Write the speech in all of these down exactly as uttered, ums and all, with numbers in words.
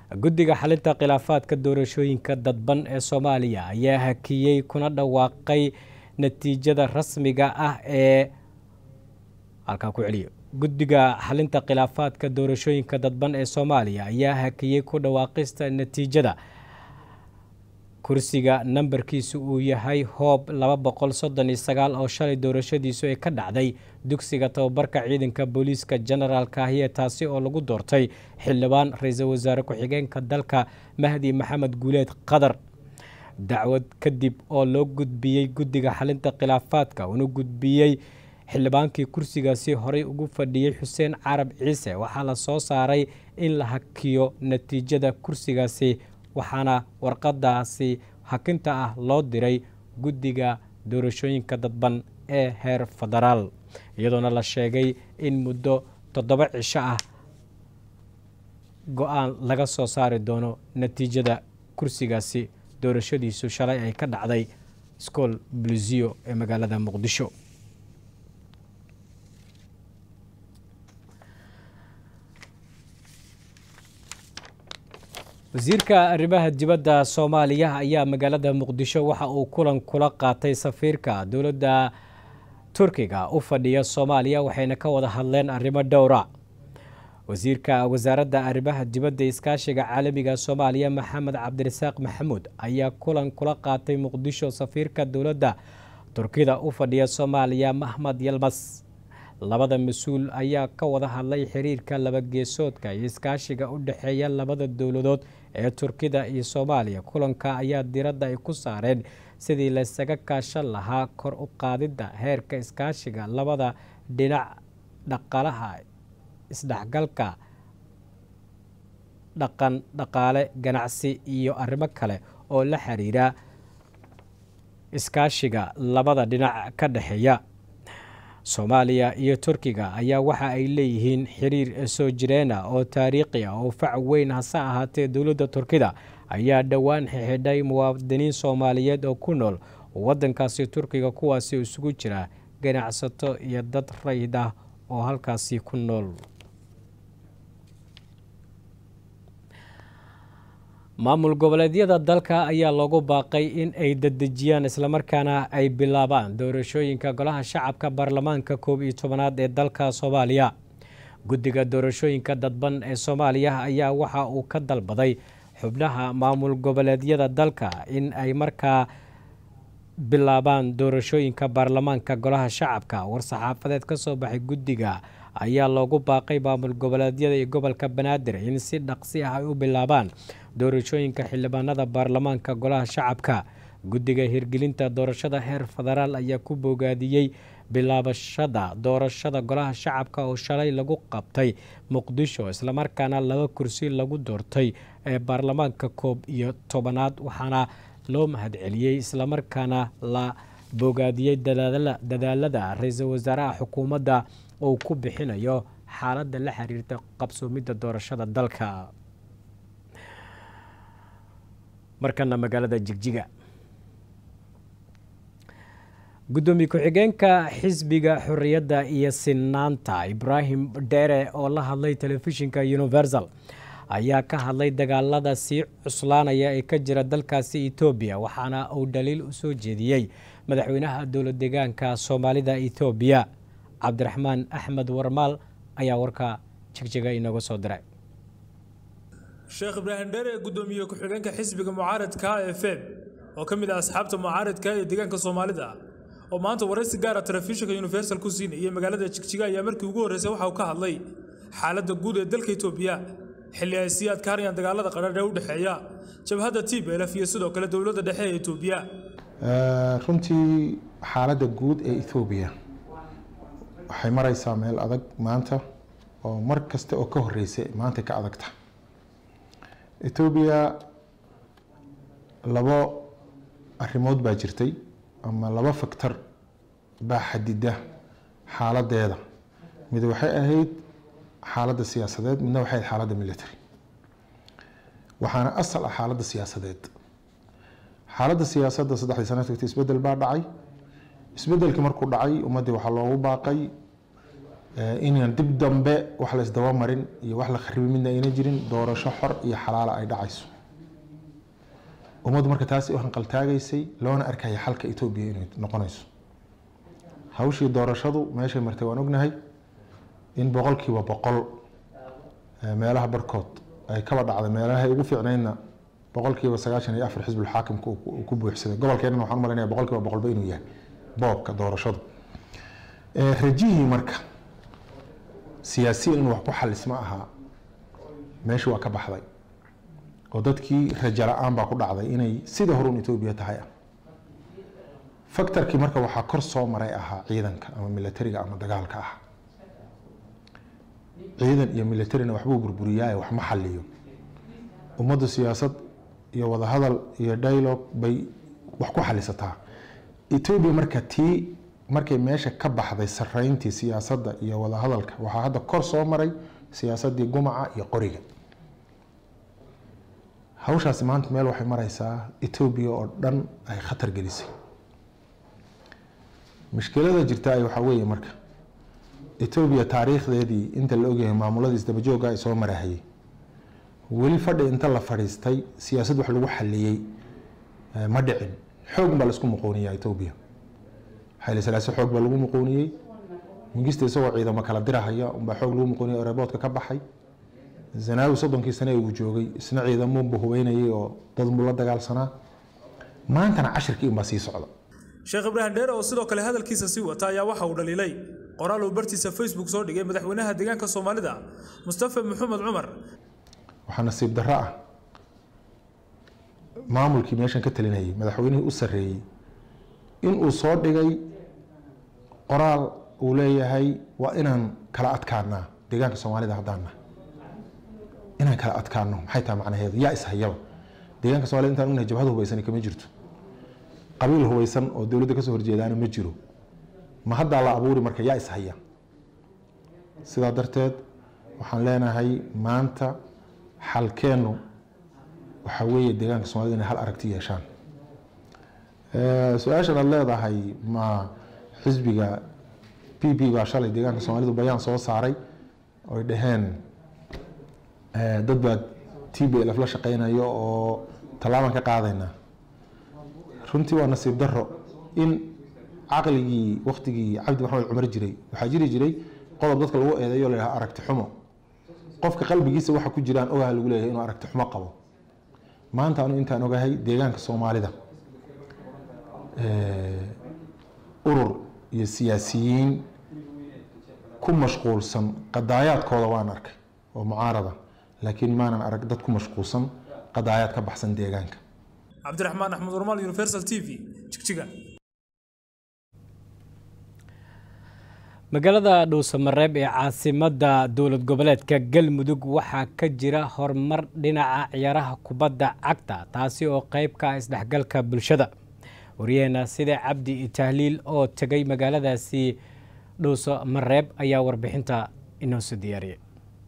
guddiga xalinta khilaafaadka doorashooyinka dadban ee Soomaaliya ayaa hakiyay kuna dhawaaqay natiijada rasmiga ah ee halka ku celiyo guddiga xalinta khilaafaadka doorashooyinka dadban ee Soomaaliya ayaa hakiyay ku dhawaaqista natiijada kursiga nambarkiisu uu yahay hoob laba boqol soddon iyo sagaal oo shalay doorashadiisu ay ka dhacday dugsiga tababarka ciidanka booliiska generaalka ah taasi oo lagu doortay xildhibaan ra'iisul wasaare ku-xigeenka dalka Mahdi Maxamed Guuleed Qadar. dacwad kadib oo loo gudbiyay guddiga xalinta khilaafaadka una gudbiyay xildhibaankii kursigaasi horey ugu fadhiyay Xuseen Carab Ciise waxaa la soo saaray in la hakiyo natiijada kursigaasi waxaana warqadaasi hakinta ah loo diray guddiga doorashooyinka dadban ee heer federaal iyadoona la sheegay in muddo toddoba cisho ah go'aan laga soo saari doono natiijada kursigaasi doorashadiisu shalay ay ka dhacday iskool Blizio ee magaalada Muqdisho. wasiirka arrimaha dibadda Soomaaliya ayaa magaalada Muqdisho waxa uu kulan kula qaatay safiirka dowladda Turkiga u fadhiya Soomaaliya waxayna ka wada hadleen arrimo dhowr ah. wasiirka wasaaradda arrimaha dibadda iskaashiga caalamiga Soomaaliya Maxamed Cabdirasaaq Maxamuud ayaa kulan kula qaatay Muqdisho safiirka dowladda Turkiga u fadhiya Soomaaliya Mahmad Yilmaz. labada mas'uul ayaa ka wada hadlay xiriirka laba geesoodka iyo iskaashiga u dhaxeeya labada dowladood ee Turkiga iyo Soomaaliya. kulanka ayaa diiradda ay ku saareen sidii la isaga kaashan lahaa kor u qaadida heerka iskaashiga labada dhinac, dhaqaalaha, isdhexgalka dhaqan dhaqaale, ganacsi iyo arrimo kale oo la xiriira iskaashiga labada dhinac ka dhaxeeya. Soomaaliya iyo Turkiga ayaa waxa ay leeyihiin xiriir soo jireen ah oo taariikhi ah oo fac weyn hase ahaatee dowladda Turkiga ayaa dhowaan xidhay muwaadiniin Soomaaliyeed oo ku nool waddankaasi Turkiga kuwaasi isugu jira ganacsato iyo dad rayid ah oo halkaasi ku nool. maamul goboleedyada dalka ayaa loogu baaqay in ay dadejiyaan isla markaana ay bilaabaan doorashooyinka golaha shacabka baarlamaanka koob iyo tobanaad ee dalka Soomaaliya. guddiga doorashooyinka dadban ee Soomaaliya ayaa waxa uu ka dalbaday xubnaha maamul goboleedyada dalka in ay markaa bilaabaan doorashooyinka baarlamaanka golaha shacabka. war-saxaafadeed ka soo baxay guddiga ayaa loogu baaqay maamul goboleedyada iyo gobolka Banaadir in si dhaqsi ah ay u bilaabaan doorashooyinka xildhibaanada baarlamaanka golaha shacabka. guddiga hirgelinta doorashada heer federaal ayaa ku bogaadiyey bilaabashada doorashada golaha shacabka oo shalay lagu qabtay Muqdisho isla markaana laba kursi lagu doortay ee baarlamaanka koob iyo tobanaad waxaana loo mahadceliyey isla markaana la bogaadiyey dadaalada ra'iisul wasaaraha xukuumadda oo ku bixinayo xaaladda la xiriirta qabsoomidda doorashada dalka. markana magaalada Jigjiga, gudoomiye ku-xigeenka xisbiga xurriyadda iyo sinaanta Ibrahim Dere oo la hadlay telefishinka Universal ayaa ka hadlay dagaalada sii cuslaanaya ee ka jira dalkaasi Itoobiya waxaana uu dhaliil u soo jeediyey madaxweynaha dowlad deegaanka Soomaalida Itoobiya Cabdiraxmaan Axmed Warmaal ayaa warka Jigjiga inaga soo diray. Sheekh Ibrahim Dere gudoomiye ku-xigeenka xisbiga mucaaradka ee F E B oo kamid ah asxaabta mucaaradka ee deegaanka Soomaalida oo maanta waraysi gaar ah telefishinka Universal ku siinay magaalada Jigjiga ayaa markii ugu horeysay waxa uu ka hadlay xaaladda guud ee dalka Itoobiya xilli ay sii adkaanayaan dagaalada qadhaadh ee u dhaxeeya jabhadda T P L F iyo sidoo kale dowladda dhexe ee Itoobiya. runtii xaaladda guud ee Itoobiya waxay maraysaa meel adag maanta oo mar kasta oo ka horeysay maanta ka adagta. Itoobiya labo arrimood baa jirtay ama laba faktor baa xadida xaaladeeda. mid waxay ahayd xaaladda siyaasadeed midna waxay ahayd xaaladda military. waxaana asal ah xaaladda siyaasadeed. xaaladda siyaasadda saddexdii sano tagtay isbedel baa dhacay. isbedelkii markuu dhacay ummadii waxaa loogu baaqay inaan dib dambe wax la isdaba marin iyo wax la kharibi midna ayna jirin doorasho xor iyo xalaala ay dhacayso ummaddu marka taasi u hanqaltaagaysay loona arkaya xalka Itoobiya inay noqonayso hawshii doorashadu meeshay martay waan ognahay in boqolkiiba boqol meelaha barkood ay kaba dhacday meelaha ugu fiicnayna boqolkiiba sagaashan iyo afar xisbul xaakimka uu ku buuxsaday gobolkeena waxaan maleynayaa boqolkiiba boqolba inuu yahay boobka doorashadu ee rajihii marka siyaasiyiin wax ku xalisma aha meesha waa ka baxday oo dadkii rajo la'aan baa ku dhacday inay sida hore u Itoobiya tahay faktarkii marka waxaa kor soo maray ahaa ciidanka ama militariga ama dagaalka ah ciidan iyo militarina waxbuu burburiyaa wax ma xalliyo ummadda siyaasad iyo wada hadal iyo dialogue bay wax ku xalisataa Itoobiya marka tii markay meesha ka baxday sareyntii siyaasadda iyo wada hadalka waxa hadda kor soo maray siyaasadii gumaca iyo qoriga hawshaasi maanta meel waxay maraysaa Itoobiya oo dhan ay khatar gelisay mushkilada jirta ay waxa weeye marka Itoobiya taariikhdeedii inta la ogyahay maamuladiis daba jooga ay soo marahayay weli fadhi inta la fariistay siyaasad wax lagu xaliyay ma dhicin xoog baa la isku muqooniyay Itoobiya hayla salaasa xoog baa lagu muqooniyay mingista isagoo ciidamo kala dirahaya um baa xoog lagu muqooniyay airportka ka baxay zanaawi soddonkii sano uu joogay isna ciidamo buhubeynayay oo dad mula dagaalsanaa maantana cashirkii ma sii socdo Sheekh Ibrahim Dheere oo sidoo kale hadalkiisa si wata ayaa waxa uu dhaliilay qoraal uu bartiisa Facebook soo dhigay madaxweynaha deegaanka Soomaalida Mustafa Maxamed Cumar waxaa nasiib darro ah maamulkii meeshan ka talinayay madaxweynihii u sareeyay in uu soo dhigay qoraal uu leeyahay waa inaan kala adkaanaa deegaanka Soomaalida hadaana inaan kala adkaano maxay tahay macnaheedu yaa is hayaba deegaanka Soomaalida intaan una jabhadu hubaysan kama jirto qabiil hubaysan oo dawladda ka soo horjeedana ma jiro ma hadda la abuuri marka yaa is haya sidaa darteed waxaan leenahay maanta xalkeenu waxa weeye deegaanka Soomaalida inay hal aragti yeeshaan ee su'aashan aad leedahay ma xisbiga P P baa shalay deegaanka Soomaalidu bayaan soo saaray oo dhaheen ee dad baa T B L F la shaqeynayo oo talaaban ka qaadayna runtii waa nasiib darro in aqligii waqtigii Cabdi Maxamed Cumar jiray waxa jiri jiray qodob dadka lagu eedeeyo la aragti xumo qofka qalbigiisa waxa ku jiraan ogaha lagu leeyahay inuu aragti xumo qabo maanta anu intaan ogahay deegaanka Soomaalida ee urur iyo siyaasiyiin ku mashquulsan qadaayaadkooda waan arkay oo mucaarada laakiin maanan arag dad ku mashquulsan qadaayaad ka baxsan deegaanka Cabdiraxmaan Axmed Urmal Universal T V Jigjiga magaalada Dhuusamareeb ee caasimadda dowlad goboleedka Galmudug waxaa ka jira horumar dhinaca ciyaaraha kubadda cagta taasi oo qayb ka ah isdhexgalka bulshada wariyayna sida Cabdi Tahliil oo tagay magaaladaasi Dhuusamareeb ayaa warbixinta inoo soo diyaariyay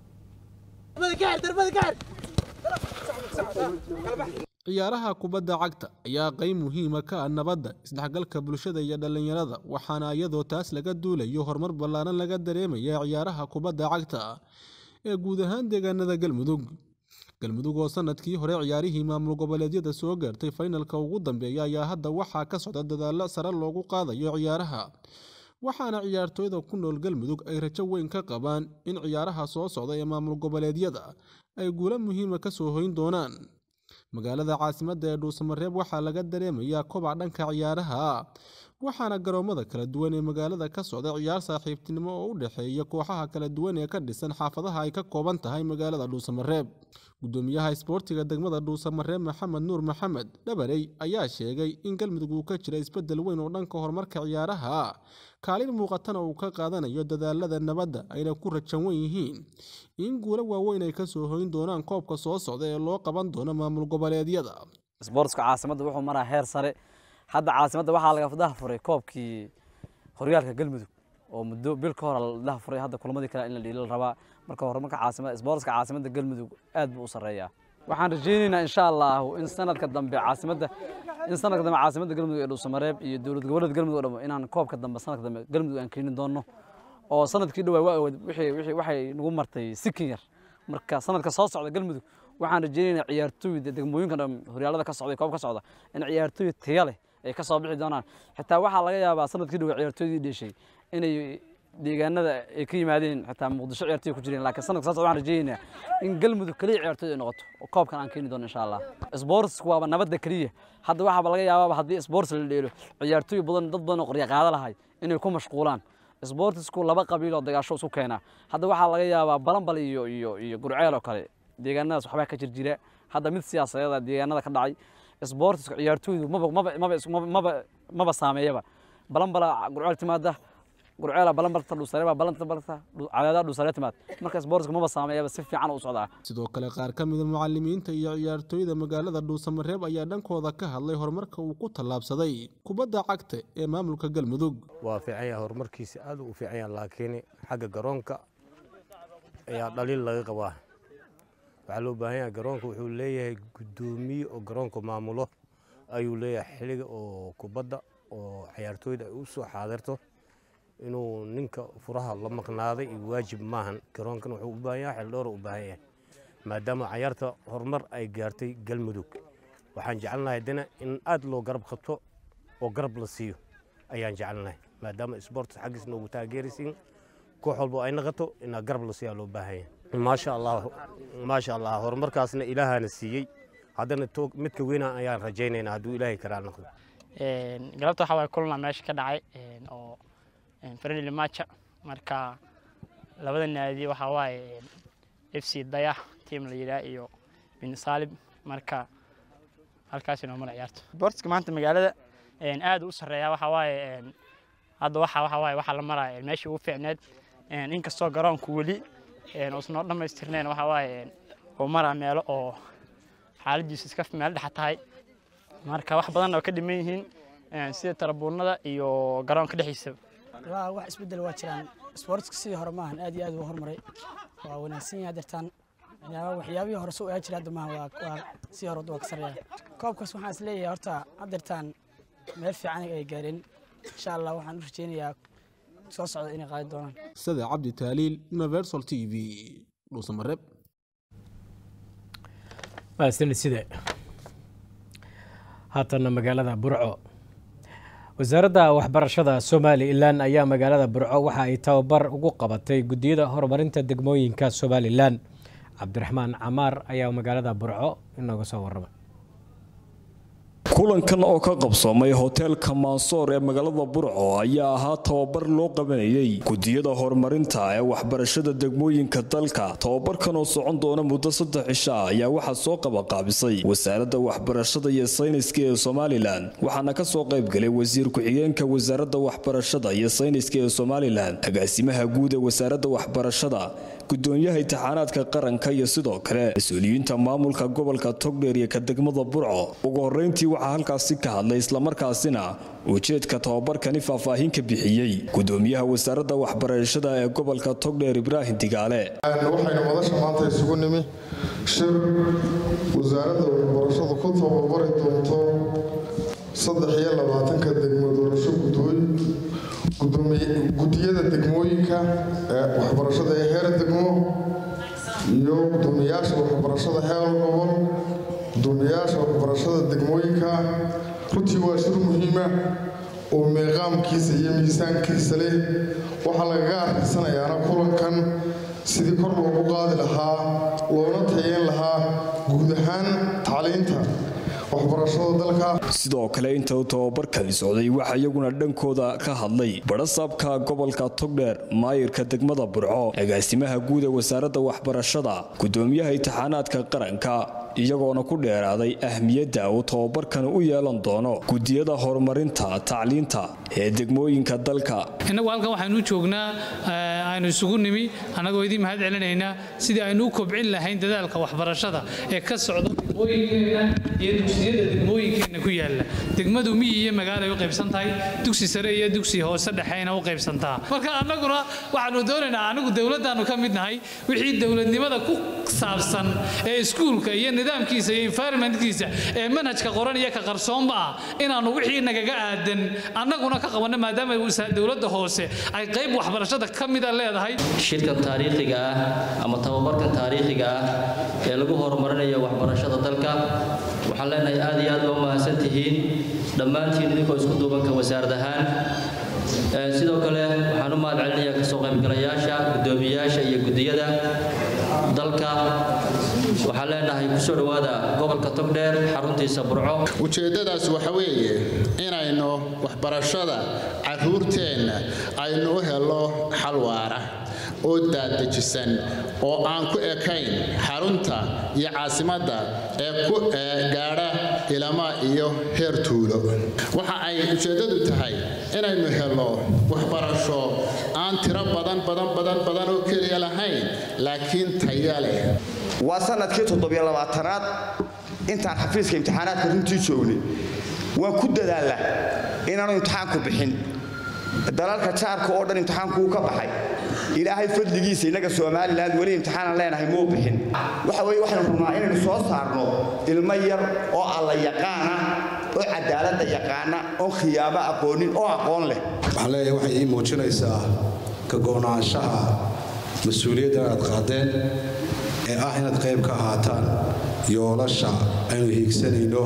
ciyaaraha kubadda cagta ayaa qayb muhiim ah ka ah nabadda isdhexgalka bulshada iyo dhalinyarada waxaana iyadoo taas laga duulayo horumar ballaaran laga dareemaya ciyaaraha kubadda cagta ee guud ahaan deegaanada Galmudug Galmudug oo sanadkii hore ciyaarihii maamul goboleedyada soo gaartay finalka ugu dambeeyay ayaa hadda waxaa ka socda dadaalo sare loogu qaadayo ciyaaraha waxaana ciyaartooyda ku nool Galmudug ay rajo weyn ka qabaan in ciyaaraha soo socda ee maamul goboleedyada ay guulo muhiim ah ka soo hoyn doonaan magaalada caasimadda ee Dhuusamareeb waxaa laga dareemayaa kobac dhanka ciyaaraha waxaana garoomada kala duwan ee magaalada ka socda ciyaar saaxiibtinimo oo u dhaxeeya kooxaha kala duwan ee ka dhisan xaafadaha ay ka kooban tahay magaalada Dhuusamareeb gudoomiyaha isboortiga degmada Dhuusamareeb Maxamed Nuur Maxamed Dhabarey ayaa sheegay in Galmudug uu ka jira isbedel weyn oo dhanka horumarka ciyaaraha kaalin muuqatana uu ka qaadanayo dadaalada nabadda ayna ku rajan yihiin in guulo waaweyn ay ka soo hoyn doonaan koobka soo socda ee loo qaban doono maamul goboleedyada isboortiska caasimadda wuxuu maraa heer sare hadda caasimadda waxaa laga fadaha furay koobkii horyaalka Galmudug oo muddo bil ka hor la furay hadda kulmadii kale in la dhiilal rabaa marka horumarka caasimadda isboortiska caasimadda Galmudug aad buu u sareeyaa waxaan rajaynaynaa insha Allah in sanadka dambe caasimadda in sanadka dambe caasimadda Galmudug ee Dhuusamareeb iyo dowlad goboleedka Galmudug oo dhan inaan koobka dambe sanadka dambe Galmudug aan keenin doono oo sanadkii dhawaa wixii wixii waxay nagu martay sikin yar marka sanadka soo socda galmudug waxaan rajaynaynaa ciyaartooyda degmooyinka horyaalada ka socday koob ka socda in ciyaartooy tayo leh ay ka soo bixi doonaan xitaa waxa laga yaabaa sanadkii dhawaa ciyaartooydii dhashay inay deegaanada ay ka yimaadeen xitaa muqdisho ciyaartooy ku jireen laakiin sanadka soo socda waxaan rajaynaynaa in galmudug kaliya ciyaartooy ay noqoto oo koobkan aan keeni doono insha Allah sports waa nabadda kaliya hadda waxa laga yaabaa haddii sports la dheelo ciyaartooy badan dad badan oo qorya qaada lahayd inay ku mashquulaan sportsku laba qabiil oo dagaasho isku keena hadda waxa laga yaabaa balanbal iyo iyo iyo gurceel oo kale deegaanadaas waxba ka jirjira hadda mid siyaasadeed deegaanada ka dhacay sportsku ciyaartooydu maba maba maba maba saameeyaba balanbal gurceel timaada gurceel balanbal dhuusareeba balanta balanta cadaada dhuusare timaad marka sportsku maba saameeyaba si fiican u socdaa sidoo kale qaar ka mid ah macallimiinta iyo ciyaartooyda magaalada Dhuusamareeb ayaa dhankooda ka hadlay horumarka uu ku talaabsaday kubadda cagta ee maamulka Galmudug waa fiican yahay horumarkiisa aad u fiican yahay laakiin xagga garoonka ayaa dhaliil laga qabaa waxa loo baahan yahay garoonka wuxuu leeyahay gudoomiye oo garoonka maamulo ayuu leeyahay xiliga oo kubadda oo ciyaartooyda ay u soo xaadirto inuu ninka furaha la maqnaaday waajib maahan garoonkan wuxuu u baahan yahay xil dhowr u baahan yahay maadaama ciyaarta horumar ay gaartay Galmudug waxaan jecelnahay dina in aad loo garab qabto oo garab la siiyo ayaan jecelnahay maadaama sports xaqiisna ugu taageeraysiin koox walba ay naqato in garab la siiyo loo baahan yahay ما شاء الله ما شاء الله horumarkaasna ilaahana siiyay hadana toog midka weyn ayaan rajaynaynaa haduu ilaahay karaan noqdo een galabta waxa way kulana meesha ka dhacay een oo een friendly match marka labada naadi waxa way F C Dayax team la yiraahdo iyo bin Salib marka halkaas inoo mar ciyaarto sportska maanta magaalada een aad u sareeya waxa way een hadda waxa waxa way waxa la maray meesha ugu fiicneed een inkastoo garoonku wali een usnoo dhameystirneen waxa waaye oo mara meelo oo xaaladiisa iska meel dhex tahay marka wax badan oo ka dhiman yihiin een sida tarabuunada iyo garoonka dhaxiisa waa wax isbedel waa jiraan sportska sidii hore maahan aad iyo aad u horumaray waa wanaagsan yahay dartaan yaa waxyaabihii hore soo aad jiray hadda maahan waa waa si hore waa ka sareeya koobkaas waxaan is leeyahay horta hadartaan meel fiican ay gaareen insha Allah waxaan u rajeynayaa soo socda inay qaadi doonaan sida Cabdi Taaliil Universal T V Dhuusamareeb baasin sida haatana magaalada Burco wasaaradda waxbarashada Soomaaliland ayaa magaalada Burco waxa ay tababar ugu qabatay gudiyada horumarinta degmooyinka Soomaaliland Cabdiraxmaan Camaar ayaa magaalada Burco inaga soo warramay kulankan oo ka qabsoomay hotelka Mansoor ee magaalada Burco ayaa ahaa tababar loo qabanayay gudiyada horumarinta ee waxbarashada degmooyinka dalka tababarkan oo socon doona muddo saddex cisho ayaa waxa soo qabanqaabisay wasaaradda waxbarashada iyo sayniska ee Soomaaliland waxaana ka soo qayb galay wasiir ku-xigeenka wasaaradda waxbarashada iyo sayniska ee Soomaaliland agaasimaha guud ee wasaaradda waxbarashada gudoomiyaha imtixaanaadka qaranka iyo sidoo kale mas'uuliyiinta maamulka gobolka Togdheer iyo ka degmada Burco ugu horeyntii waxa halkaasi ka hadlay isla markaasina ujeedka tababarkani faahfaahin ka bixiyay gudoomiyaha wasaaradda waxbarashada ee gobolka Togdheer Ibraahim Digaale waxayna madasha maanta isugu nimi shir wasaaradda waxbarashada ku tababari doonto saddex iyo labaatan ka degmo doorasho gudooy gudiyada degmooyinka ee waxbarashada ee heer degmo iyo gudoomiyaasha waxbarashada heer gobol gudoomiyaasha waxbarashada degmooyinka runtii waa shir muhiim ah oo meeqaamkiisa iyo miisaankiisa leh waxa laga akhrisanayaa kulankan sidii kor loogu qaadi lahaa loona tayeyn lahaa guud ahaan tacliinta waxbarashada dalka sidoo kale inta uu tababarkani socday waxa iyaguna dhankooda ka hadlay barasaabka gobolka Togdheer maayirka degmada Burco agaasimaha guud ee wasaaradda waxbarashada gudoomiyaha imtixaanaadka qaranka iyagoona ku dheeraaday ahmiyadda uu tababarkan u yeelan doono gudiyada horumarinta tacliinta ee degmooyinka dalka inagu halkan waxaanu joognaa aynu isugu nimi anagoo idin mahad celinaynaa sidii aynu u kobcin lahayn dadaalka waxbarashada ee ka socda degmooyinkeena iyo dugsiyada degmooyinkeena ku yaala degmadu miyi iyo magaalo ay u qaybsan tahay dugsi sare iyo dugsi hoose dhexeena u qaybsantaa marka annaguna waxaanu doonaynaa anagu dawladdaanu ka mid nahay wixii dawladnimada ku saabsan ee iskuulka iyo nidaamkiisa iyo environmentkiisa ee manhajka qoran iyo ka qarsoonba ah inaanu wixii nagaga aadan annaguna ka qabanno maadaama dawladda hoose ay qayb waxbarashada ka mid ah leedahay shirka taariikhiga ah ama tababarka taariikhiga ah ee lagu horumarinayo waxbarashada dalka waxaan leenahay aad iyo aad u mahadsan tihiin dhammaantiin idinkoo isku duubanka wasaarad ahaan sidoo kale waxaan u mahad celinayaa kasoo qaybgalayaasha guddoomiyayaasha iyo guddiyada dalka waxaan leenahay kusoo dhowaada gobolka togdheer xaruntiisa burco ujeeddadaas waxa weeye inaynu waxbarashada carruurteenna aynu u helo xal waara oo daadajisan oo aan ku ekayn xarunta iyo caasimadda ee ku gaadha ilamaa iyo heer tuulo waxa ay ujeeddadu tahay inaynu helo waxbarasho aan tiro badan badan badan badan oo keliya lahayn laakiin tayo leh waa sanadkii toddobiyo labaatanaad intaan xafiiska imtixaanaadka runtii joognay waan ku dadaalaa inaanu imtixaanku bixin dalalka jaarka oo dhan imtixaanku ka baxay ilaahay fadligiisa inaga Soomaaliland wali imtixaan leenahay muu bixin waxa weey waxaan rabnaa inaynu soo saarno ilmo yar oo alla yaqaana oo cadaalad yaqaana oo khiyaaba aqoonin oo aqoon leh waxaan leeyahay waxay ii muujinaysaa ka go'naanshaha mas'uuliyadda aad qaadeen ee ah inaad qayb ka ahaataan yoolasha aynu hiigsanayno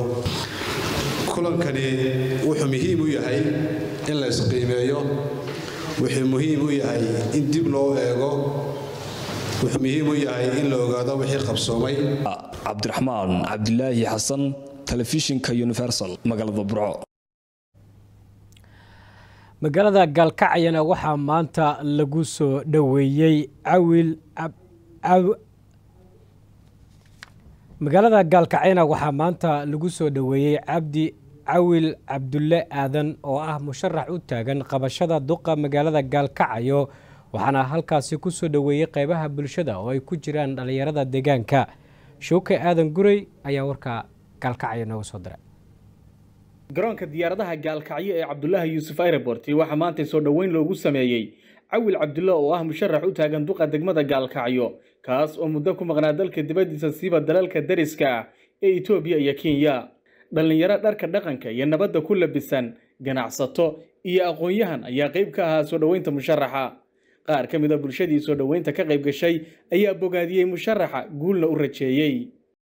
kulankani wuxuu muhiim u yahay in la isqiimeeyo wuxuu muhiim u yahay in dib loo eego wuxuu muhiim u yahay in la ogaado wixii qabsoomay cabdiraxmaan cabdilaahi xasan telefishinka universal magaalada burco magaalada gaalkacyana waxaa maanta lagu soo dhaweeyay cawil magaalada gaalkacyana waxaa maanta lagu soo dhaweeyay cabdi cawil cabdulle aadan oo ah musharax u taagan qabashada duqa magaalada gaalkacyo waxaana halkaasi ku soo dhaweeyay qaybaha bulshada oo ay ku jiraan dhalinyarada deegaanka showke aadan gurey ayaa warka gaalkacyo nooga soo diray garoonka diyaaradaha gaalkacyo ee cabdullaahi yuusuf airport waxaa maanta soo dhaweyn loogu sameeyey cawil cabdulle oo ah musharax u taagan duqa degmada gaalkacyo kaas oo muddo ku maqnaa dalka dibadiisa siiba dalalka dariska ah ee Itoobiya iyo Kenya dhalinyaro dharka dhaqanka iyo nabadda ku labisan ganacsato iyo aqoon-yahan ayaa qayb ka ahaa soo dhaweynta musharaxa qaar ka mid ah bulshadii soo dhaweynta ka qayb gashay ayaa bogaadiyay musharaxa guulna u rajeeyay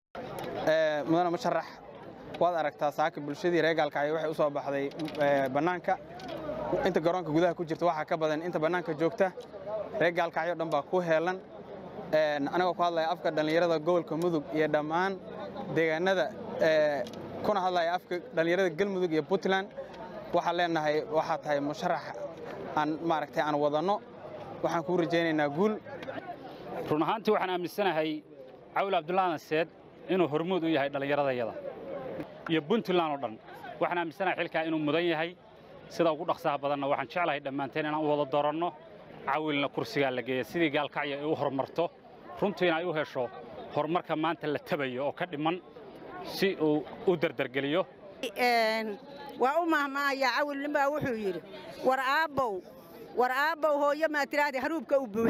ee mudana musharax waad aragtaa saaka bulshadii reer gaalkacyo waxay u soo baxday banaanka inta garoonka gudaha ku jirta waxa ka badan inta banaanka joogta reer gaalkacyo dhan baa ku heelan een anaga ku hadlay afka dhalinyarada gobolka Mudug iyo dhamaan deegaanada ee kuna hadlay afka dhalinyarada Galmudug iyo Puntland waxa leenahay waxa tahay musharax aan maaragtay aan wadano waxaan ku rajaynaynaa guul run ahaantii waxaan aaminsanahay Cawil Cabdullaahi Naseed inuu hormuud u yahay dhalinyaradayada iyo Puntland oo dhan waxaan aaminsanahay xilka inuu mudan yahay sida ugu dhaqsaha badanna waxaan jeclahay dhamaanteen inaan u wada dooranno cawilna kursiga la geeyo sidii gaalkacyo ay u horumarto runtii inay u hesho horumarka maanta la tabayo oo ka dhiman si uu u dardargeliyo een waa u mahmaaya cawil nimba wuxuu yiri war aabow war aabow hooyo ma tiraahday haruubka u buux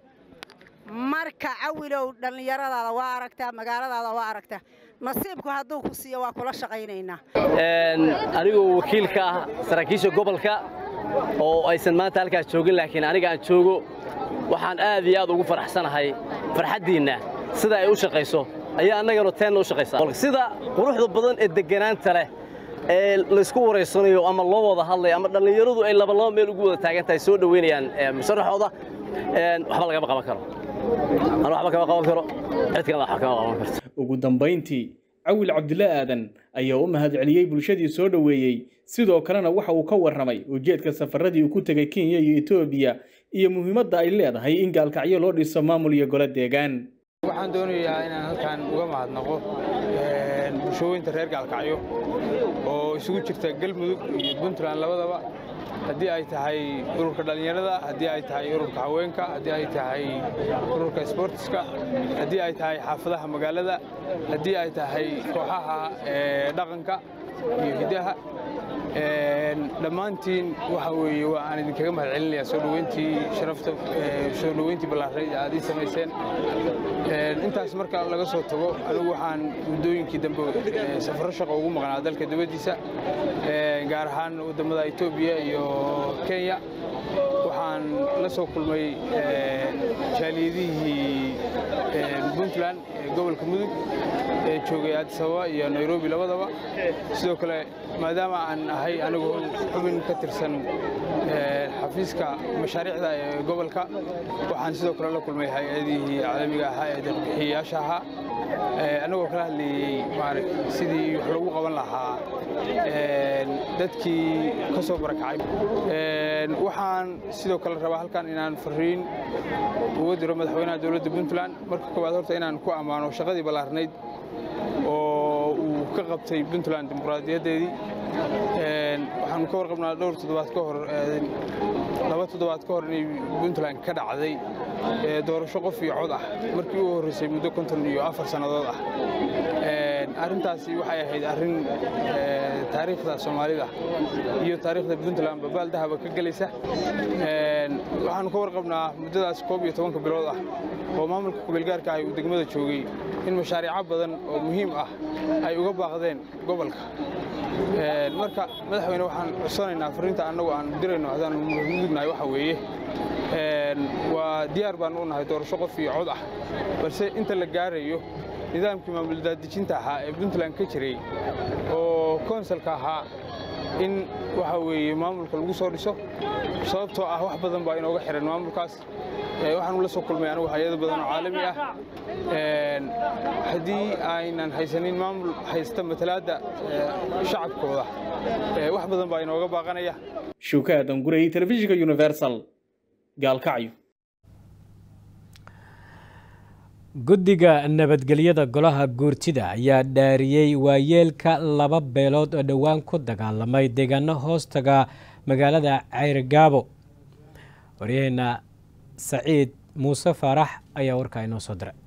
marka cawilow dhalinyarada waa aragtaa magaalada waa aragtaa nasiibku hadduu ku siiyo waa kula shaqaynaynaa een anigu wakiilka ah saraakiisha gobolka oo aysan maanta halkaas joogin laakiin aniga aan joogo waxaan aad iyo aad ugu faraxsanahay farxadiina sida ay u shaqayso ayaa annagana teen u shaqaysaa sida quruxda badan ee deganaanta leh ee la isku wareysanayo ama loo wada hadlay ama dhalinyaradu ay laba laba meel ugu wada taagan tahay soo dhaweynayaan musharaxooda een waxba laga qaban karo أنا waxba kama qaban karo cid kale wax kama qaban karto ugu dambeyntii Cawil Cabdullaahi Aadan ayaa u mahad celiyay bulshadii soo dhaweeyay sidoo kalena waxa uu ka warramay ujeedka safaradii uu ku tagay Kenya iyo Itoobiya iyo muhiimadda ay leedahay in gaalkacyo loo dhiso maamul iyo gole deegaan waxaan doonayaa inaan halkaan uga mahadnaqo ee bulshooyinka reer gaalkacyo oo isugu jirta Galmudug iyo Puntland labadaba haddii ay tahay ururka dhallinyarada haddii ay tahay ururka haweenka haddii ay tahay ururka sportska haddii ay tahay xaafadaha magaalada haddii ay tahay kooxaha dhaqanka iyo hidaha dhammaantiin waxa weeye waa aan idinkaga mahad celinayaa soo dhoweyntii sharafta soo dhoweyntii ballaaray aad ii samayseen intaas marka laga soo tago anigu waxaan muddooyinkii dambe safaro shaqo ugu maqnaa dalka dibaddiisa gaar ahaan waddamada Itoobiya iyo Kenya waxaan la soo kulmay jaaliyadihii Puntland gobolka Mudug ee joogay Addis Ababa iyo Nairobi labadaba sidoo kale maadaama aan ahay anigu xubin ka tirsan xafiiska mashaariicda ee gobolka waxaan sidoo kale la kulmay hay'adihii caalamiga ah ee deeqbixiyayaasha ahaa anagoo kala hadlayay maaragtay sidii wax lagu qaban lahaa dadkii ka soo barakacay waxaan sidoo kale rabaa halkan inaan fariin ugu diro madaxweynaha dowladda Puntland marka koowaad horta inaan ku amaano shaqadii ballaarnayd oo uu ka qabtay Puntland dimuqraadiyadeedii waxaan ka warqabnaa dhowr toddobaad ka hor laba toddobaad ka hor in Puntland ka dhacday doorasho qof iyo cod ah markii uu horeysay muddo konton iyo afar sanadood ah arrintaasi waxay ahayd arrin taariikhda Soomaalida iyo taariikhda Puntland babaal dahaba ka galaysa waxaan ka warqabnaa muddadaas koob iyo toban bilood ah oo maamulka kubeelgaarka ah uu degmada joogay in mashaariic badan oo muhiim ah ay uga baaqdeen gobolka marka madaxweyne waxaan codsanaynaa fariinta annagu aan dirayno hadaan mudugnahay waxa weeye waa diyaar baan u nahay doorasho qof iyo cod ah balse inta la gaarayo nidaamkii maamul daadejinta ahaa ee Puntland ka jiray oo konsalka ahaa in waxa weeye maamulka lagu soo dhiso sababtoo ah wax badan baa inooga xiran maamulkaas waxaan la soo kulmay anigu hay'ado badan oo caalami ah haddii aynan haysanin maamul haysta matalaadda shacabkooda wax badan baa inooga baaqanaya shukaadan guray telefishinka Universal gaalkacyo guddiga nabadgelyada golaha guurtida ayaa dhaariyey waayeelka laba beelood oo dhowaan ku dagaalamay deegaano hoostaga magaalada Ceyrgaabo waryaheena Saciid Muuse Faarax ayaa warkaa inoo soo diray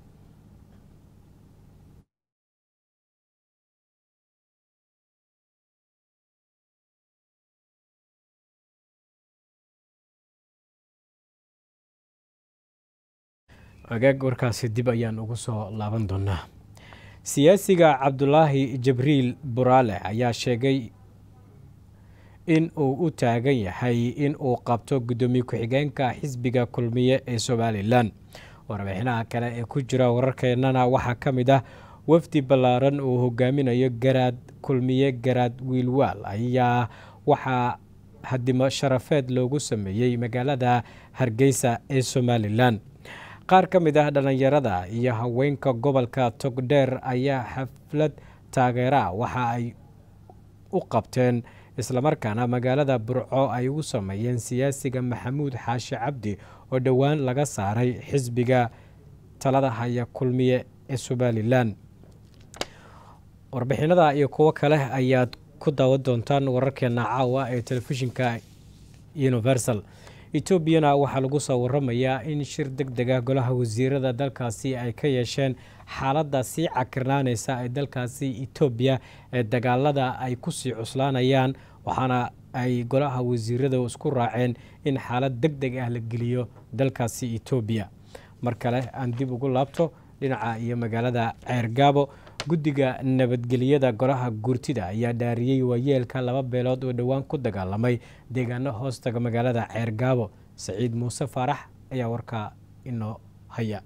agaag warkaasi dib ayaan ugu soo laaban doonaa siyaasiga Cabdulaahi Jibriil Buraale ayaa sheegay in uu u taagan yahay in uu qabto gudoomiye ku-xigeenka xisbiga kulmiye ee Somaliland warbixinaha kale ee ku jira wararkeenana waxaa ka mid ah wafdi ballaaran uu hogaaminayo garaad kulmiye garaad wiilwaal ayaa waxaa hadimo sharafeed loogu sameeyey magaalada Hargeysa ee Somaliland qaar ka mid ah dhalinyarada iyo haweenka gobolka Togdheer ayaa xaflad taageera waxa ay u qabteen isla markaana magaalada Burco ay ugu sameeyeen siyaasiga Maxamuud Xaashi Cabdi oo dhowaan laga saaray xisbiga talada haya kulmiye ee Somaliland warbixinada iyo kuwa kale ayaad ku daawan doontaan wararkeena caawa ee telefishinka Universal Ethiopiana waxaa lagu soo waramayaa in shir degdeg ah golaha wasiirada dalkaasi ay ka yeesheen xaaladda sii cakirnaanaysa ee dalkaasi Ethiopia ee dagaalada ay ku sii cuslaanayaan waxaana ay golaha wasiirada isku raaceen in xaalad degdeg ah la geliyo dalkaasi Ethiopia markale aan dib ugu laabto dhinaca iyo magaalada Ceyrgaabo guddiga nabadgelyada golaha guurtida ayaa dhaariyey waayeelka laba beelood oo dhowaan ku dagaalamay deegaano hoostaga magaalada Ceyrgaabo Saciid Muuse Faarax ayaa warkaa inoo haya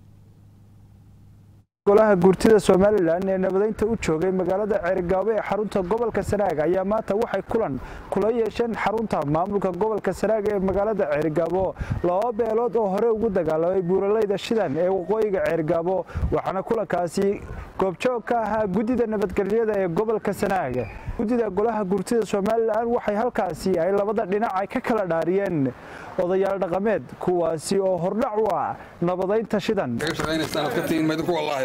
golaha guurtida Somaliland ee nabadeynta u joogay magaalada Ceyrgaabo ee xarunta gobolka Sanaag ayaa maanta waxay kulan kula yeesheen xarunta maamulka gobolka Sanaag ee magaalada Ceyrgaabo laba beelood oo hore ugu dagaalamay buuraleyda shidan ee waqooyiga Ceyrgaabo waxaana kulankaasi goobjoog ka ahaa guddida nabadgelyada ee gobolka Sanaag guddida golaha guurtida Somaliland waxay halkaasi ay labada dhinac ay ka kala dhaariyeen odayaal dhaqameed kuwaasi oo hordhac u ah nabadeynta shidan ka shaqeynaysan ka tiin mid ku wallahi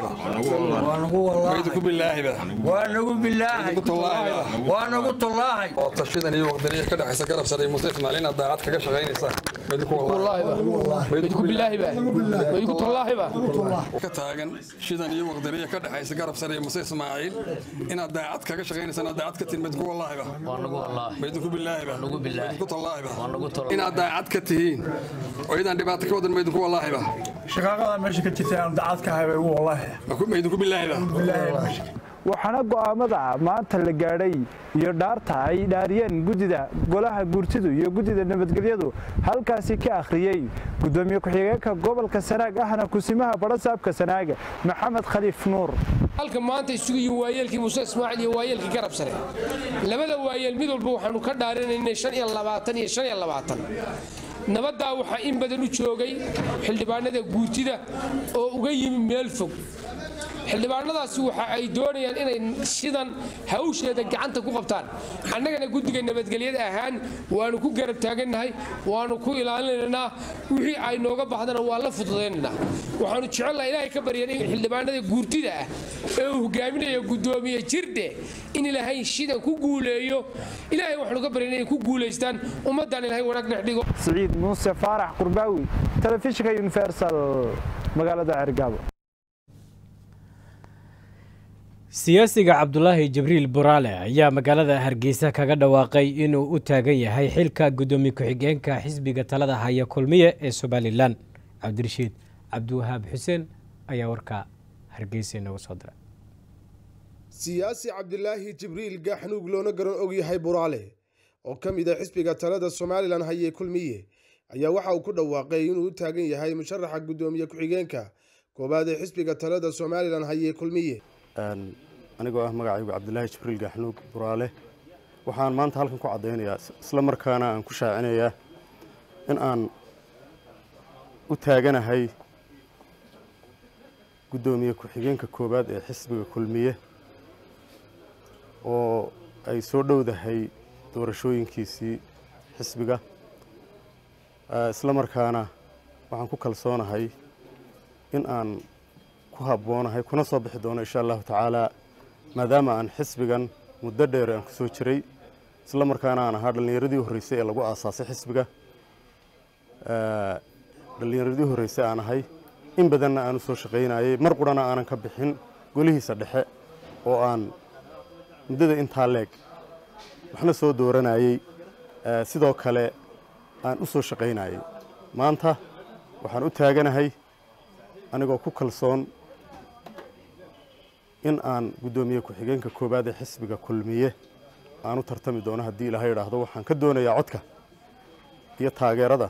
waanagu wallaahi bilaahiba waanagu bilaahi waanagu tallaahi oo tashidan iyo waqdariya ka dhaxaysa garab sare Muuse Ismaaciil inaad daacad kaga shaqaynaysaa midku wallaahi midku bilaahiba midku tallaahiba ka taagan shidan iyo waqdariya ka dhaxaysa garab sare Muuse Ismaaciil inaad daacad kaga shaqaynaysaa daacad ka tin midku wallaahiba waanagu wallaahi midku bilaahiba waanagu bilaahi midku tallaahiba waanagu tallaahiba inaad daacad ka tihiin oo idan dhibaato ka wadan midku wallaahiba shaqada meesha ka jirtay aan daacad ka hayo wallaahi midku bilaahiba waxaana go'aamada maanta la gaadhay iyo dhaarta ay dhaariyeen guddida golaha guurtidu iyo guddida nabadgelyadu halkaasi ka akhriyey gudoomiye ku-xigeenka gobolka Sanaag ahna kusimaha barasaabka Sanaag Maxamed Khaliif Nuur halka maanta isugu yihiin waayeelkii Muuse Ismaaciil iyo waayeelkii garab sare labada waayeel mid walba waxaanu ka dhaarinaynay shan iyo labaatan iyo shan iyo labaatan nabadda waxa in badan u joogay xildhibaanada guurtida oo uga yimi meel fog xildhibaanadaasi waxa ay doonayaan inay sidan hawsheeda gacanta ku qabtaan annagana guddiga nabadgelyada ahaan waanu ku garab taaganahay waanu ku ilaalinaynaa wixii ay nooga baxdana waa la fududeynaynaa waxaanu jecelnahay ilaahay ka baryan in xildhibaanada guurtida ah ee uu hogaaminayo gudoomiye jirdhe in ilaahay sidan ku guuleeyo ilaahay waxaanu ka baryan inay ku guuleystaan ummadan ilaahay wanaag dhex dhigo Saciid Muuse Faarax Qurbaawi telefishinka Universal magaalada Cergaabo siyaasiga Cabdullaahi Jibriil Buraale ayaa magaalada Hargeysa kaga dhawaaqay inuu u taagan yahay xilka gudoomiye ku-xigeenka xisbiga talada haya kulmiye ee Somaliland Cabdirashiid Cabdiwahaab Xuseen ayaa warka Hargeysa inagu soo diray siyaasi Cabdullaahi Jibriil Gaxnuug loona garan og yahay Buraale oo ka mid ah xisbiga talada Somaliland haya kulmiye ayaa waxa uu ku dhawaaqay inuu u taagan yahay musharaxa gudoomiye ku-xigeenka koobaad ee xisbiga talada Somaliland haya kulmiye anigoo ah magacaygu Cabdullaahi Jibriil Gaxnuug Buraale waxaan maanta halkan ku cadeynayaa isla markaana aan ku shaacinayaa in aan u taaganahay gudoomiye ku-xigeenka koobaad ee xisbiga kulmiye oo ay soo dhowdahay doorashooyinkiisii xisbiga isla markaana waxaan ku kalsoonahay in aan ku haboonahay kuna soo bixi doono insha Allah tacaala maadaama aan xisbigan muddo dheer aan ku soo jiray isla markaana aan ahaa dhalinyaradii horeysay ee lagu aasaasay xisbiga ee dhalinyaradii horeysay aan ahay in badanna aan soo shaqeynayay mar qurana aanan ka bixin golihiisa dhexe oo aan muddada intaa leeg waxna soo dooranayay sidoo kale aan u soo shaqeynayay maanta waxaan u taaganahay anigoo ku kalsoon in aan gudoomiye ku-xigeenka koobaad ee xisbiga kulmiye aan u tartami doono haddii ilaahay yidhaahdo waxaan ka doonayaa codka iyo taageerada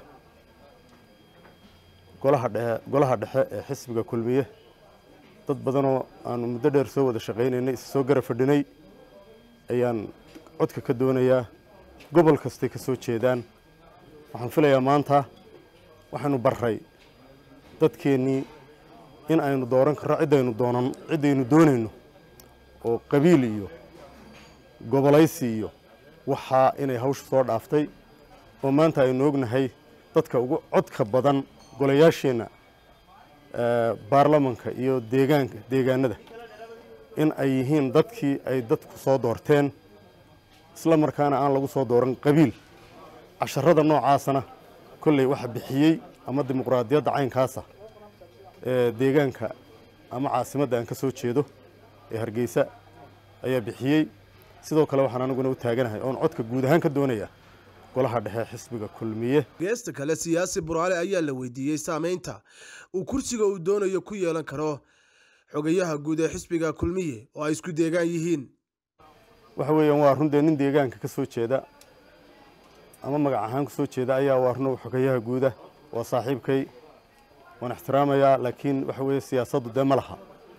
golaha dhexe golaha dhexe ee xisbiga kulmiye dad badanoo aanu muddo dheer soo wada shaqaynaynay is soo garab fadhinay ayaan codka ka doonayaa gobol kastay ka soo jeedaan waxaan filayaa maanta waxaanu barray dadkeennii in aynu dooran karno ciddaynu doonan ciddaynu doonayno oo qabiil iyo gobolaysi iyo waxaa inay hawsha soo dhaaftay oo maanta aynu ognahay dadka ugu codka badan golayaasheenna baarlamanka iyo deegaanka deegaanada in ay yihiin dadkii ay dadku soo doorteen isla markaana aan lagu soo dooran qabiil casharada noocaasana kolley waxa bixiyey ama dimuqraadiyadda caynkaasa ee deegaanka ama caasimadda aan ka soo jeedo ee Hargeysa ayaa bixiyey sidoo kale waxaan aniguna u taaganahay oo codka guud ahaan ka doonaya golaha dhexe xisbiga kulmiye geesta kale siyaasi Buraale ayaa la weydiiyay saameynta uu kursiga uu doonayo ku yeelan karo xogayaha guud ee xisbiga kulmiye oo ay isku deegaan yihiin waxa weeyaan waa run nin deegaanka ka soo jeeda ama magac ahaan ku soo jeeda ayaa waa run xogayaha guud ah waa saaxiibkay waan ixtiraamayaa laakiin waxa weeye siyaasaddu de ma laha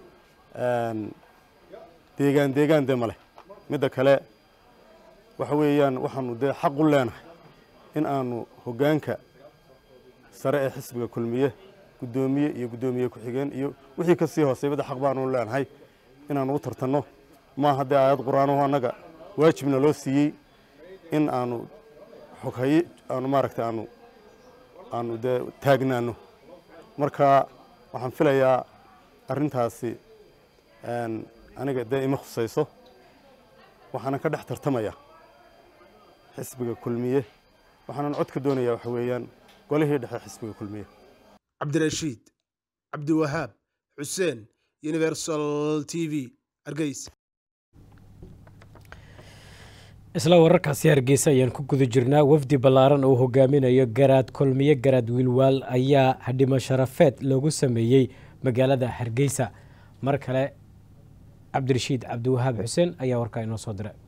deegaan deegaan de ma leh midda kale waxa weeyaan waxaanu dee xaq u leenahay in aanu hoggaanka sare ee xisbiga kulmiye guddoomiye iyo guddoomiye ku-xigeen iyo wixii ka sii hooseeyada xaq baanu leenahay inaanu u tartanno maaha dee aayad qur-aanuhu annaga waajibna loo siiyey in aanu xoghaye aanu maaragtay aanu aanu dee taagnaano marka waxaan filayaa arrintaasi aniga dee ima khusayso waxaana ka dhex tartamaya xisbiga kulmiye waxaanan cod ka doonayaa waxa weeyaan golihii dhexe xisbiga kulmiye. cabdirashiid cabdiwahaab xuseen universal t v Hargeysa. isla wararkaasi Hargeysa ayaan ku guda jirnaa. wafdi ballaaran oo hogaaminayo garaad kulmiye garaad wiilwaal ayaa hadhimo sharafeed loogu sameeyey magaalada Hargeysa. mar kale cabdirashiid cabdiwahaab xuseen ayaa warkaa inoo soo diray.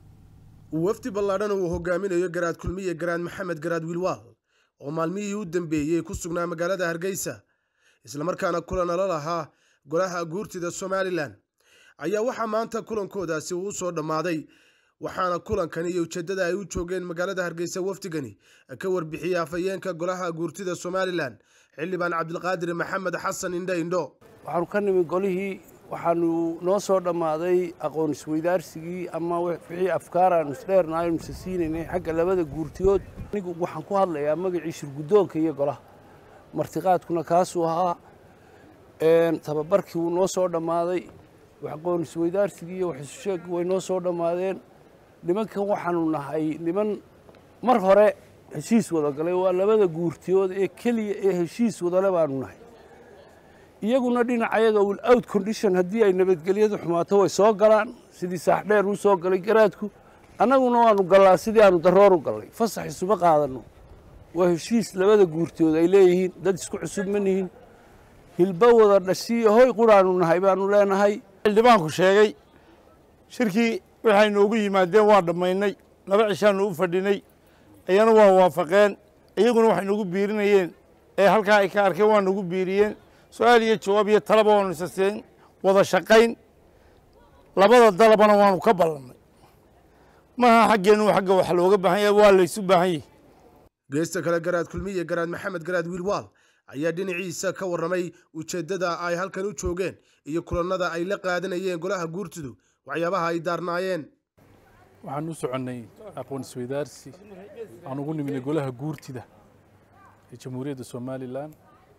wafdi ballaaran oo hogaaminayo garaad kulmiye garaad maxamed garaad wiilwaal oo maalmihii u dambeeyey ku sugnaa magaalada Hargeysa isla markaana kulan la lahaa golaha guurtida Somaliland ayaa waxa maanta kulankoodaasi uu soo dhamaaday waxaana kulankani iyo ujeedada ay u joogeen magaalada Hargeysa wafdigani ka warbixiyay afayeenka golaha guurtida Somaliland xildhibaan Cabdilqaadir Maxamed Xasan Indho Indho. waxaanu ka nimid golihii waxaanu noo soo dhamaaday aqoon isweydaarsigii ama wixii afkaar aanu isdheernaaynu isasiinaynay xagga labada guurtiyood. anigu waxaan ku hadlayaa magacii shirguddoonka iyo golaha martiqaadkuna kaasuu ahaa tababarkii wuu noo soo dhammaaday aqoon isweydaarsigii iyo wax isu sheeg way noo soo dhammaadeen. nimankan waxaanu nahay niman mar hore heshiis wada galay waa labada guurtiyood ee keliya ee heshiis wadale baanu nahay. iyaguna dhinacayaga will out condition haddii ay nabadgelyadu xumaato way soo galaan sidii saaxdheer uu soo galay garaadku annaguna waanu gallaa sidii aanu darroor u gallay fasax isuma qaadano. waa heshiis labada guurtiyood ay leeyihiin dad isku cusub ma nihin hilba wada dhashiyo hoy quraanu nahay baanu leenahay. xildhibaanku sheegay shirkii waxay noogu yimaadeen waa dhammaynay laba cishaanu u fadhinay ayana waa waafaqeen iyaguna waxay nagu biirinayeen ee halkaa ay ka arkeen waa nagu biiriyeen su-aal iyo jawaab iyo talaba waanu isaseen wada shaqayn labada dalabana waanu ka ballannay maaha xaggeennu xagga wax looga baahan yahay waa laysu baahan yahay. geesta kale garaad kulmiye garaad maxamed garaad wiilwaal ayaa dhinaciisa ka warramay ujeeddada ay halkan u joogeen iyo kulannada ay la qaadanayeen golaha guurtidu waxyaabaha ay daarnaayeen. waxaan u soconnay aqoon isweydaarsi aan ugu nimidnay golaha guurtida ee jamhuuriyadda Somaliland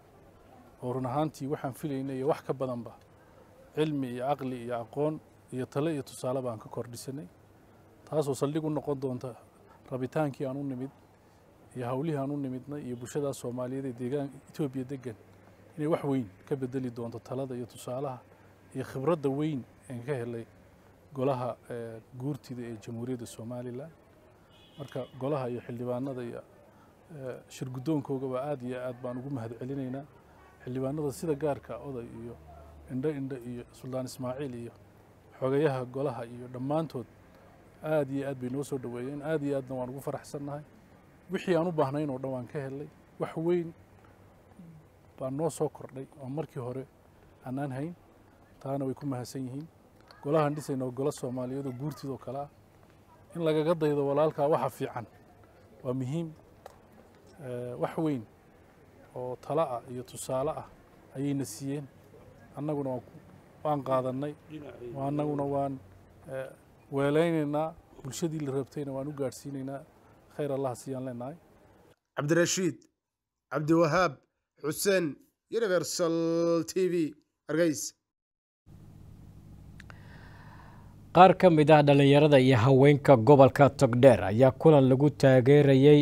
oo run ahaantii waxaan filaynay iyo wax ka badanba cilmi iyo caqli iyo aqoon iyo talo iyo tusaale baan ka kordhisanay taasoo saldhig u noqon doonta rabitaankii aan u nimid iyo hawlihii aan u nimidnay iyo bulshada Soomaaliyeed ee deegaanka Itoobiya degan inay wax weyn ka bedeli doonto talada iyo tusaalaha iyo khibradda weyn ee ka helay golaha guurtida ee jamhuuriyadda Somaliland. marka golaha iyo xildhibaanada iyo shirgudoonkooga aad iyo aad baan ugu mahadcelinaynaa. xildhibaanada sida gaarka oday iyo indho indho iyo Suldaan Ismaaciil iyo xogayaha golaha iyo dhammaantood aad iyo aad bay noo soo dhaweeyeen aad iyo aadna waan ugu faraxsannahay. wixii aan u baahnayn oo dhan waan ka helay wax weyn baan noo soo kordhay oo markii hore aanaan hayn taana way ku mahadsan yihiin. golahan dhisayno golo Soomaaliyeed oo guurtidoo kale ah in lagaga daydo walaalkaa waxa fiican waa muhiim. wax weyn oo talo ah iyo tusaale ah ayayna siiyeen annaguna waan qaadanay annaguna waan weelaynaynaa bulshadii la rabtayna waan u gaadhsiinaynaa khayr allah siiyaan leenahay. cabdirashiid cabdiwahaab xuseen universal t v Hargeysa. qaar ka mid ah dhalinyarada iyo haweenka gobolka Togdheer ayaa kulan lagu taageerayay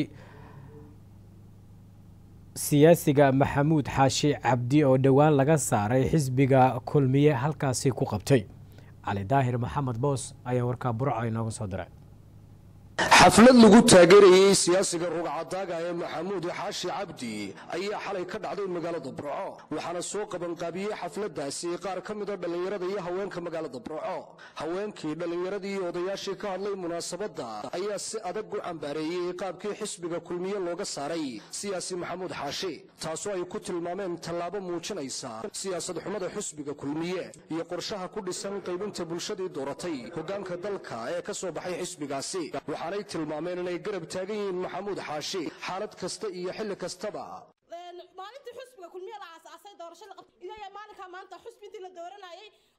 siyaasiga Maxamuud Xaashi Cabdi oo dhawaan laga saaray xisbiga kulmiye halkaasi ku qabtay. Cali Daahir Maxamed Boos ayaa warkaa Burco inooga soo diray. xaflad lagu taageerayay siyaasiga rugcadaaga ee Maxamuud Xaashi Cabdi ayaa xalay ka dhacday magaalada Burco waxaana soo qaban qaabiyay xafladaasi qaar ka mid ah dhalinyarada iyo haweenka magaalada Burco. haweenkii dhalinyaradii iyo odayaashii ka hadlay munaasabada ayaa si adag u cambaareeyay qaabkii xisbiga kulmiye looga saaray siyaasi Maxamuud Xaashi taasoo ay ku tilmaameen tallaabo muujinaysa siyaasad xumada xisbiga kulmiye iyo qorshaha ku dhisan qaybinta bulshadii dooratay hoggaanka dalka ee ka soo baxay xisbigaasi. waxaanay tilmaameen inay garab taagan yihiin Maxamuud Xaashi xaalad kasta iyo xilli kastaba. maalintii xisbiga kulmiye la aasaasay doorashada qabtay ilaa maalinka maanta xisbintii la dooranayay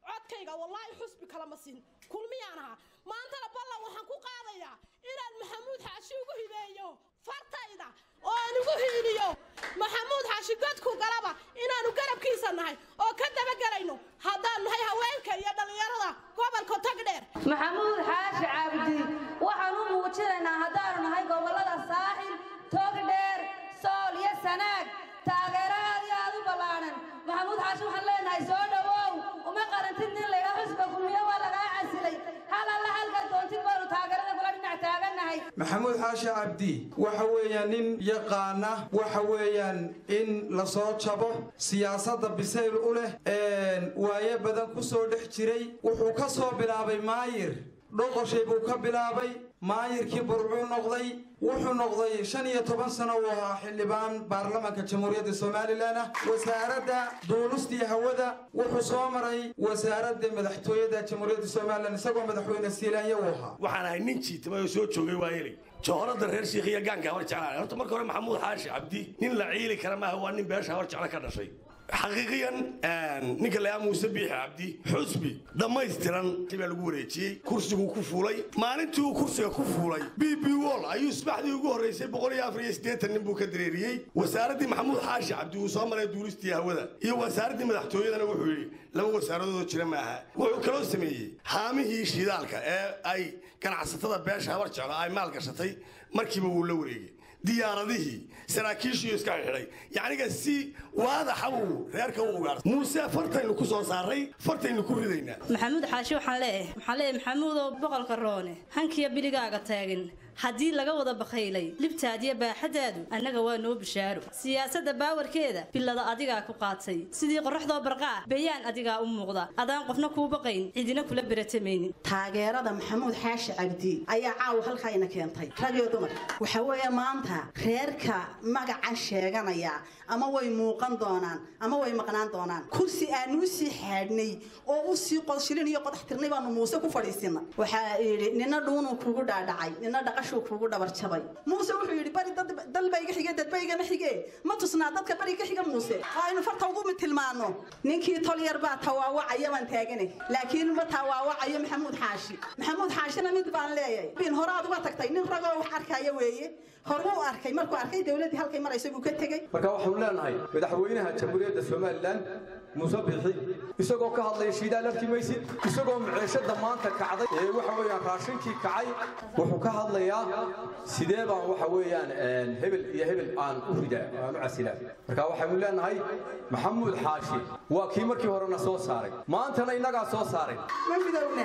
codkayga wallaahi xusbi kala ma siin kulmiyaan ahaa maantana ballan waxaan ku qaadayaa inaan maxamuud xaashi ugu hibeeyo fartayda oo aan ugu hiiliyo maxamuud xaashi godku galaba inaanu garabkiisa nahay oo ka dabagelayno haddaan nahay haweenka iyo dhallinyarada gobolka tagdheer maxamuud xaashi cabdi waxaan u muujinaynaa haddaanu nahay gobollada saaxil togdheer sool iyo sanaag taageerahaadii aad u ballaanan maxamuud xaashi waxaan leenahay soo dhawow uma qarantid nin layga xusba kulmiyo waa lagaa casilay hal alla halka doontid baanu taageerada kula dhinac taagannahay maxamuud xaashi cabdi waxa weeyaan nin yaqaana waxa weeyaan in la soo jabo siyaasadda bisayl u leh waaye badan ku soo dhex jiray wuxuu ka soo bilaabay maayir dhoqoshay buu ka bilaabay maayirkii burcuu noqday wuxuu noqday shan iyo toban sano uu ahaa xildhibaan baarlamaanka jamhuuriyadda somalilan ah wasaaradda duulistii hawada wuxuu soo maray wasaaradda madaxtooyada jamhuuriyadda somalilan isagoo madaxweyne siilaanya uu ahaa waxaan ahay nin jiitamay oo soo joogay waayelay joohorada reer shiikh iyo gaanka hor jeclaan horta marka hore maxamuud xaashi cabdi nin la ciili kara maaha waa nin beesha hor jecla ka dhashay xaqiiqiyan ninka layaa muuse biixi cabdi xusbi dhammaystiran baa lagu wareejiyey kursiguu ku fuulay maalintii uu kursiga ku fuulay b b wall ayuu isbaxdii ugu horreysay boqol iyo afar iyo siddeetan nin buu ka dareeriyey wasaaraddii maxamuud xaashi cabdi uu soo maray duulistii hawada iyo wasaaraddii madaxtooyadana wuxuu yidhi laba wasaaradoodoo jira maaha wuxuu kaloo sameeyey haamihii shidaalka ee ay ganacsatada beesha habar jeclo ay maal gashatay markiiba wuu la wareegay diyaaradihii saraakiishii iska xidhay yacniga si waadaxa uu reerka u ugaartay muuse fartaynu ku soo saaray fartaynu ku ridaynaa maxamuud xaashi waxaan leeyahay waxaan leeyahay maxamuudoo boqolka roone hankiya biligaaga taagan haddii laga wada bakhaylay libtaadiyo baaxadaadu annaga waa noo bishaaro siyaasadda baawarkeeda billada adigaa ku qaatay sidii qorraxdoo barqaa bayaan adigaa u muuqda adaan qofna kuu baqayn cidina kula beratamaynin taageerada maxamuud xaashi cabdi ayaa caawa halkaayna keentay rag iyo dumar waxa weeye maanta reerka magacan sheeganaya ama way muuqan doonaan ama way maqnaan doonaan kursi aanu sii xaadhnay oo u sii qodshilin iyo qodax tirnay baanu muuse ku fadhiisina waxaa yidhi nina dhuunuu kugu dhaadhacay nina dhaqashuu kugu dhabar jabay muuse wuxuu yidhi bari dalbayga xige dadbaygana xige ma tusnaa dadka bariga xiga muuse aynu farta ugu tilmaano ninkii tol yar baa tawaawacaya baan taaganay laakiin ma tawaawacayo maxamuud xaashi maxamuud xaashina mid baan leeyahay bin hore aad uga tagtay nin ragoo wax arkaya weeye horuu arkay markuu arkay dawladdii halkay maraysa buu ka tegey marka waxaanu leenahay madaxweynaha jamhuuriyadda somalilan muuse biixi isagoo ka hadlaya shiidaal arki maysid isagoo maciishada maanta kacday ee waxa weeyaan raashinkii kacay wuxuu ka hadlayaa sidee baan waxa weeyaan hebel iyo hebel aan u ridaa aan u casilaa marka waxaanu leenahay maxamuud xaashi waa kii markii horena soo saaray maantana innagaa soo saaray ma midowna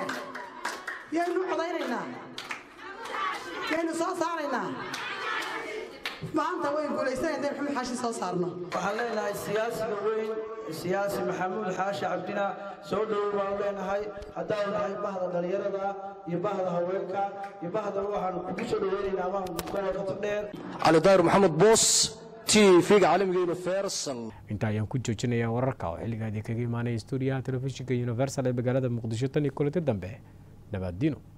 yaanu codaynaynaa yaanu soo saaraynaa maanta way guulaysanayeen maxamuud xaashi soo saarno waxaan leenahay siyaasiga weyn siyaasi maxamuud xaashi cabdina soo dhowow baan leenahay haddaan nahay bahda dhalinyarada iyo bahda haweenka iyo bahda waxaan kugu soo dhaweynaynaa baan gobolka togdheer cali daahir maxamed boos t v-ga caalamiga universal inta ayaan ku joojinayaa wararka oo xilligaadii kaga imaanaya stuudiyaha telefishinka universal ee magaalada muqdisho tan iyo kulanti dambe nabaddiino